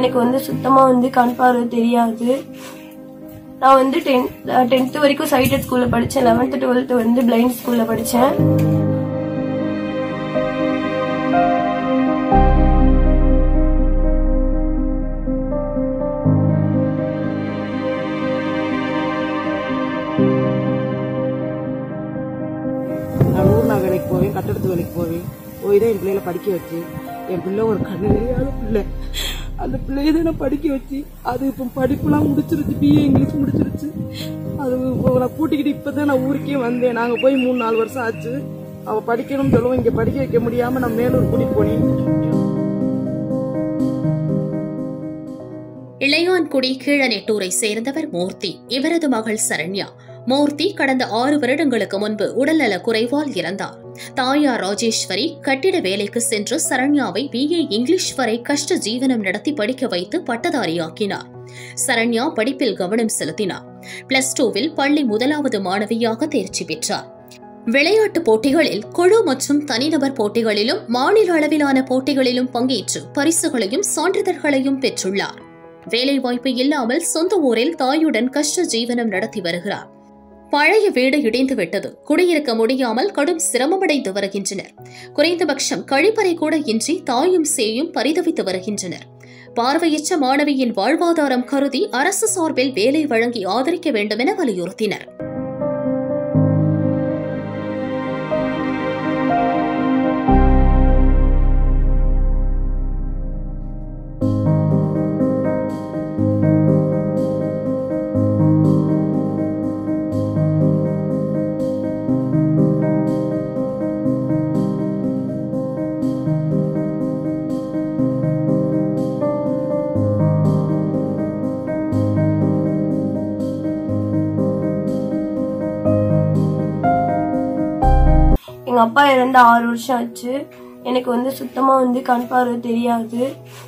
எனக்கு வந்து சுத்தமா வந்து கண் பார்வை தெரியாது. நான் வந்து 10th வரைக்கும் சைட்டட் ஸ்கூல்ல படிச்சேன். 11th 12th வந்து பிளைண்ட் ஸ்கூல்ல படிச்சேன். நான் வேலைக்கு போவேன், கட்டடத்து வேலைக்கு போவேன். போய் தான் என் பிள்ளைகளை படிக்க வச்சு, என் பிள்ளை ஒரு கண்ணு தெரியாத பிள்ளை, அந்த பிள்ளைய தான் நான் படிக்க வச்சு, அது இப்போ படிப்புலாம் முடிச்சிருச்சு, பிஏ இங்கிலீஷ் முடிச்சிருச்சு. அது நான் கூட்டிக்கிட்டு இப்பதான் நான் ஊருக்கே வந்தேன். நாங்க போய் 3-4 வருஷம் ஆச்சு. அவ படிக்கணும்னு சொல்லுவோம், இங்க படிக்க வைக்க முடியாம நான் மேலூர் கூட்டிட்டு போனேன். இளையான்குடி கீழநெட்டூரை சேர்ந்தவர் மூர்த்தி. இவரது மகள் சரண்யா. மூர்த்தி கடந்த 6 வருடங்களுக்கு முன்பு உடல்நல குறைவால் இறந்தார். தாயார் ராஜேஸ்வரி கட்டிட வேலைக்கு சென்று சரண்யாவை பிஏ இங்கிலீஷ் வரை கஷ்ட ஜீவனம் நடத்தி படிக்க வைத்து பட்டதாரியாக்கினார். சரண்யா படிப்பில் கவனம் செலுத்தினார். +2ல் பள்ளி 1வது மாணவியாக தேர்ச்சி பெற்றார். விளையாட்டுப் போட்டிகளில் குழு மற்றும் தனிநபர் போட்டிகளிலும் மாநில அளவிலான போட்டிகளிலும் பங்கேற்று பரிசுகளையும் சான்றிதழ்களையும் பெற்றுள்ளார். வேலைவாய்ப்பு இல்லாமல் சொந்த ஊரில் தாயுடன் கஷ்ட ஜீவனம் நடத்தி வருகிறார். பழைய வீடு இடிந்துவிட்டது. குடியிருக்க முடியாமல் கடும் சிரமமடைந்து வருகின்றனர். குறைந்தபட்சம் கழிப்பறை கூட இன்றி தாயும் சேயும் பரிதவித்து வருகின்றனர். பார்வையற்ற மாணவியின் வாழ்வாதாரம் கருதி அரசு சார்பில் வேலை வழங்கி ஆதரிக்க வேண்டும் என வலியுறுத்தினர். எங்க அப்பா இறந்து 6 வருஷம் ஆச்சு. எனக்கு வந்து சுத்தமா வந்து கண் பார்வை தெரியாது.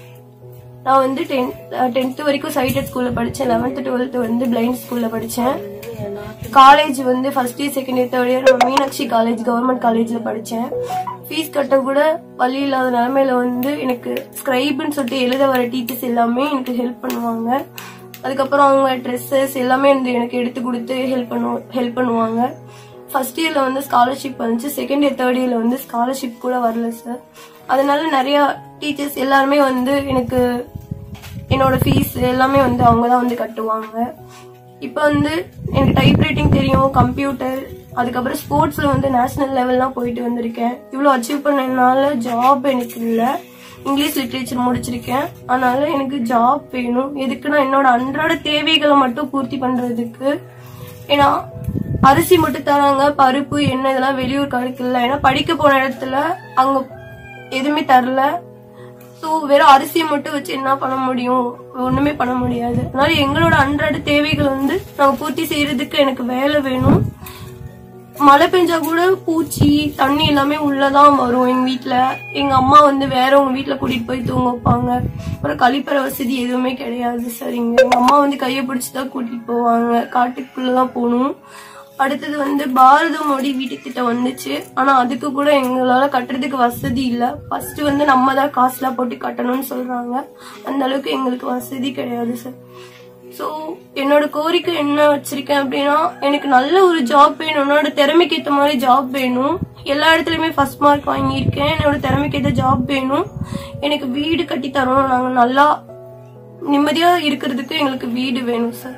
நான் வந்து 10th வரைக்கும் சைட்டட் ஸ்கூல்ல படிச்சேன். 11th 12th வந்து பிளைண்ட் ஸ்கூல்ல படிச்சேன். காலேஜ் வந்து first year, second year, third year Meenakshi college government காலேஜ்ல படிச்சேன். ஃபீஸ் கட்ட கூட வழி இல்லாத நிலைமையில வந்து எனக்கு ஸ்கிரைப்னு சொல்லிட்டு எழுத வர டீச்சர்ஸ் எல்லாமே எனக்கு ஹெல்ப் பண்ணுவாங்க. அதுக்கப்புறம் அவங்க ட்ரெஸ்ஸஸ் எல்லாமே வந்து எனக்கு எடுத்து கொடுத்து ஹெல்ப் பண்ணுவாங்க. ஃபர்ஸ்ட் இயர்ல வந்து ஸ்காலர்ஷிப் வந்துச்சு. செகண்ட் இயர், தேர்ட் இயர்ல வந்து ஸ்காலர்ஷிப் கூட வரல சார். அதனால நிறைய டீச்சர்ஸ் எல்லாருமே வந்து எனக்கு என்னோட ஃபீஸ் எல்லாமே வந்து அவங்க தான் வந்து கட்டுவாங்க. இப்போ வந்து எனக்கு டைப் ரைட்டிங் தெரியும், கம்ப்யூட்டர், அதுக்கப்புறம் ஸ்போர்ட்ஸ்ல வந்து நேஷனல் லெவல்லாம் போயிட்டு வந்திருக்கேன். இவ்வளோ அச்சீவ் பண்ணனால ஜாப் எனக்கு இல்லை. இங்கிலீஷ் லிட்ரேச்சர் முடிச்சிருக்கேன். அதனால எனக்கு ஜாப் வேணும். எதுக்குன்னா என்னோட அன்றாட தேவைகளை மட்டும் பூர்த்தி பண்றதுக்கு. ஏன்னா அரிசி மட்டும் தராங்க, பருப்பு எண்ணெய் இதெல்லாம் வெளியூர் கிடைக்கல. ஏன்னா படிக்க போன இடத்துல அங்க எதுவுமே தரல. ஸோ வெறும் அரிசியை மட்டும் வச்சு என்ன பண்ண முடியும்? ஒண்ணுமே பண்ண முடியாது. அதனால எங்களோட அன்றாட தேவைகள் வந்து நாங்க பூர்த்தி செய்யறதுக்கு எனக்கு வேலை வேணும். மழை பெஞ்சா கூட பூச்சி தண்ணி எல்லாமே உள்ளதான் வரும் எங்க வீட்டுல. எங்க அம்மா வந்து வேறவங்க வீட்டுல கூட்டிட்டு போய் தூங்க வைப்பாங்க. அப்புறம் கழிப்பறை வசதி எதுவுமே கிடையாது சார். எங்க அம்மா வந்து கையை பிடிச்சுதான் கூட்டிட்டு போவாங்க. காட்டுக்குள்ளதான் போகணும். அடுத்தது வந்து பாரத மோடி வீட்டு திட்டம் வந்துச்சு. ஆனா அதுக்கு கூட எங்களால கட்டுறதுக்கு வசதி இல்ல. ஃபர்ஸ்ட் வந்து நம்ம தான் காசுலாம் போட்டு கட்டணும்னு சொல்றாங்க. அந்த அளவுக்கு எங்களுக்கு வசதி கிடையாது சார். ஸோ என்னோட கோரிக்கை என்ன வச்சிருக்கேன் அப்படின்னா, எனக்கு நல்ல ஒரு ஜாப் வேணும். என்னோட திறமைக்கு ஏற்ற மாதிரி ஜாப் வேணும். எல்லா இடத்துலயுமே ஃபர்ஸ்ட் மார்க் வாங்கியிருக்கேன். என்னோட திறமைக்கு ஏற்ற ஜாப் வேணும். எனக்கு வீடு கட்டி தரணும். நாங்க நல்லா நிம்மதியா இருக்கிறதுக்கு எங்களுக்கு வீடு வேணும் சார்.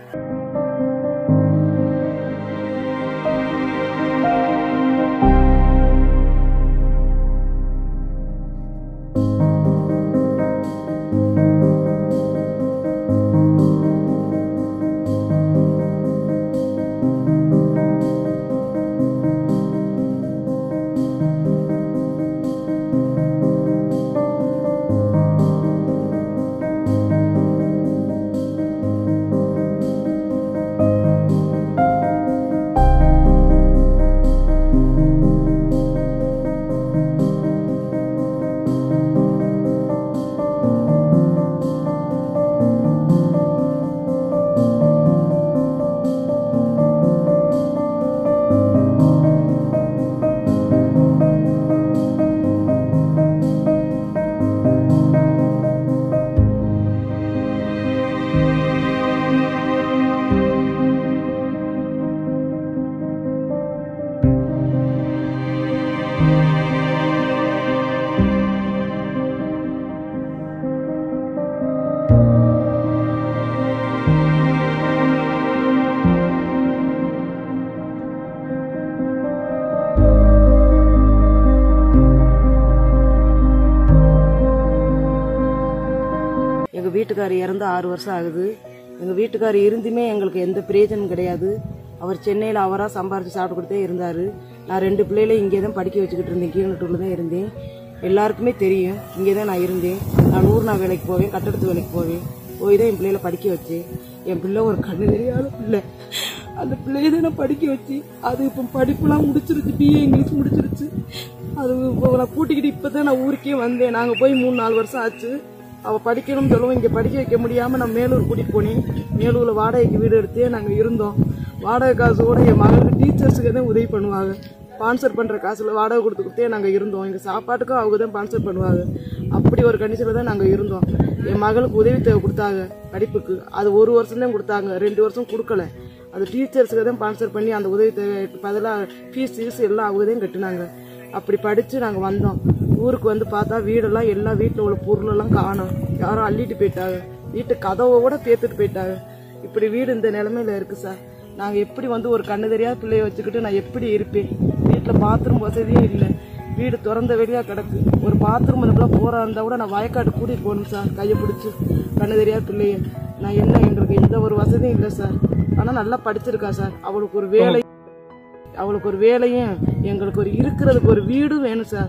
வீட்டுக்காரர் இறந்து 6 வருஷம் ஆகுது. எங்கள் வீட்டுக்காரர் இருந்துமே எங்களுக்கு எந்த பிரயோஜனம் கிடையாது. அவர் சென்னையில் அவராக சம்பாரித்து சாப்பிட்டு கொடுத்தே இருந்தார். நான் 2 பிள்ளைகளை இங்கே தான் படிக்க வச்சுக்கிட்டு இருந்தேன். கீழட்டூரில் தான் இருந்தேன். எல்லாருக்குமே தெரியும் இங்கே தான் நான் இருந்தேன். நான் 100 நாள் வேலைக்கு போவேன், கட்டடத்து வேலைக்கு போவேன். போய் தான் என் பிள்ளைகளை படிக்க வச்சு. என் பிள்ளை ஒரு கண்ணு தெரியாத பிள்ளை. அந்த பிள்ளையை தான் நான் படிக்க வச்சு. அது இப்போ படிப்புலாம் முடிச்சிருச்சு, பிஏ இங்கிலீஷ் முடிச்சிருச்சு. அது நான் கூட்டிக்கிட்டு இப்போ தான் நான் ஊருக்கே வந்தேன். நாங்கள் போய் 3-4 வருஷம் ஆச்சு. அவள் படிக்கணும்னு சொல்லுவோம். இங்கே படிக்க வைக்க முடியாமல் நான் மேலூர் கூட்டிகிட்டு போனேன். மேலூரில் வாடகைக்கு வீடு எடுத்தே நாங்கள் இருந்தோம். வாடகை காசோட என் மகளுக்கு டீச்சர்ஸுக்கு தான் உதவி பண்ணுவாங்க. ஸ்பான்சர் பண்ணுற காசில் வாடகை கொடுத்துக்கிட்டே நாங்கள் இருந்தோம். எங்கள் சாப்பாட்டுக்கும் அவங்க தான் ஸ்பான்சர் பண்ணுவாங்க. அப்படி ஒரு கண்டிஷனில் தான் நாங்கள் இருந்தோம். என் மகளுக்கு உதவி தேவை கொடுத்தாங்க படிப்புக்கு. அது 1 வருஷம் தான் கொடுத்தாங்க, 2 வருஷம் கொடுக்கல. அது டீச்சர்ஸுக்கு தான் ஸ்பான்சர் பண்ணி அந்த உதவி தேவை பதிலாக ஃபீஸ் எல்லாம் அவங்க தான் கட்டினாங்க. அப்படி படித்து நாங்கள் வந்தோம். ஊருக்கு வந்து பார்த்தா வீடெல்லாம் எல்லா வீட்டில் உள்ள பொருளெல்லாம் காணோம். யாரும் அள்ளிட்டு போயிட்டாங்க. வீட்டு கதவை கூட பேத்துட்டு போயிட்டாங்க. இப்படி வீடு இந்த நிலைமையில இருக்குது சார். நாங்கள் எப்படி வந்து ஒரு கண்ணு தெரியாத பிள்ளைய வச்சுக்கிட்டு நான் எப்படி இருப்பேன்? வீட்டில் பாத்ரூம் வசதியும் இல்லை. வீடு திறந்த வெளியாக கிடக்கு. ஒரு பாத்ரூம் அதுக்குலாம் போகிறா இருந்தால் கூட நான் வயக்காட்டு கூட்டிகிட்டு போகணும் சார், கையை பிடிச்சி. கண்ணு தெரியாத பிள்ளைய நான் என்ன, எங்களுக்கு எந்த ஒரு வசதியும் இல்லை சார். ஆனால் நல்லா படிச்சிருக்கா சார். அவளுக்கு ஒரு வேலையும் எங்களுக்கு ஒரு இருக்கிறதுக்கு ஒரு வீடும் வேணும் சார்.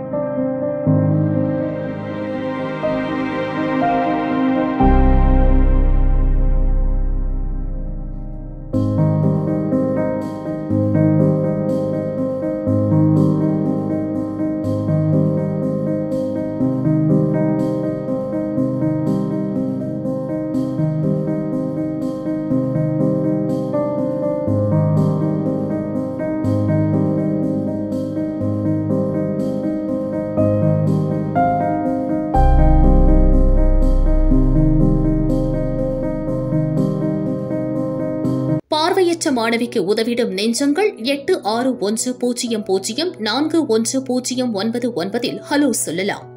பார்வையற்ற மாணவிக்கு உதவிடும் நெஞ்சங்கள் 8610041099 ஹலோ சொல்லலாம்.